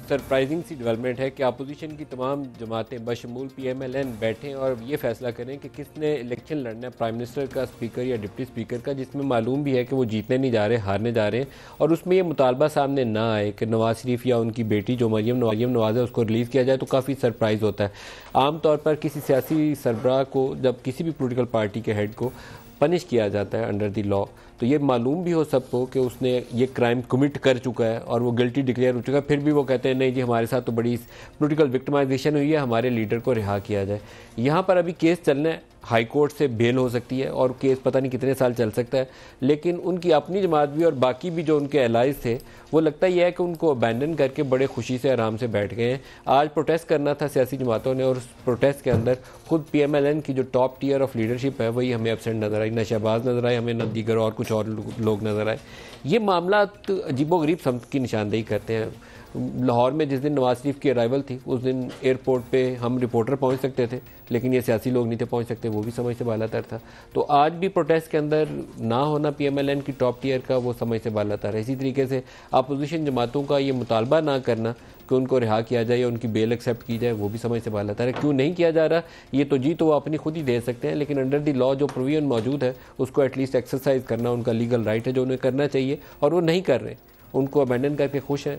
Surprising सी development है कि opposition की तमाम जमातें बशमूल PMLN बैठें और ये फैसला करें कि किसने इलेक्शन लड़ना है, प्राइम मिनिस्टर का, स्पीकर या डिप्टी स्पीकर का, जिसमें मालूम भी है कि वो जीतने नहीं जा रहे, हारने जा रहे हैं। और उसमें ये मुतालबा सामने ना आए कि नवाज शरीफ या उनकी बेटी जो मरियम नवाज है उसको रिलीज़ किया जाए, तो काफ़ी सरप्राइज़ होता है। आम तौर पर किसी सियासी सरबराह को, जब किसी भी पोलिटिकल पार्टी के हेड को पनिश किया जाता है अंडर द लॉ, तो ये मालूम भी हो सबको कि उसने ये क्राइम कमिट कर चुका है और वो गिल्टी डिक्लेयर हो चुका है, फिर भी वो कहते हैं नहीं जी हमारे साथ तो बड़ी पॉलिटिकल विक्टिमाइजेशन हुई है, हमारे लीडर को रिहा किया जाए। यहाँ पर अभी केस चलना है, हाई कोर्ट से बेल हो सकती है और केस पता नहीं कितने साल चल सकता है, लेकिन उनकी अपनी जमात भी और बाकी भी जो उनके एलाइज थे, वो लगता ही है कि उनको अबैंडन करके बड़े खुशी से आराम से बैठ गए हैं। आज प्रोटेस्ट करना था सियासी जमातों ने और उस प्रोटेस्ट के अंदर खुद PMLN की जो टॉप टियर ऑफ लीडरशिप है वही हमें एब्सेंट नजर आई, न शहबाज नजर आए हमें, न दीगर और कुछ और लोग नजर आए। ये मामला अजीबोगरीब समत की निशानदेही करते हैं। लाहौर में जिस दिन नवाज शरीफ की अराइवल थी उस दिन एयरपोर्ट पे हम रिपोर्टर पहुंच सकते थे, लेकिन ये सियासी लोग नहीं थे पहुंच सकते, वो भी समझ से बालातर था। तो आज भी प्रोटेस्ट के अंदर ना होना PMLN की टॉप टियर का, वो समझ से बालातर है। इसी तरीके से अपोजिशन जमातों का ये मुतालबा ना करना कि उनको रिहा किया जाए या उनकी बेल एक्सेप्ट की जाए, वो भी समझ से बालातर है। क्यों नहीं किया जा रहा, ये तो जी तो वो अपनी खुद ही दे सकते हैं, लेकिन अंडर द लॉ जो प्रोविजन मौजूद है उसको एटलीस्ट एक्सरसाइज करना उनका लीगल राइट है, जो उन्हें करना चाहिए, और वो नहीं कर रहे। उनको अबैंडन करके खुश है।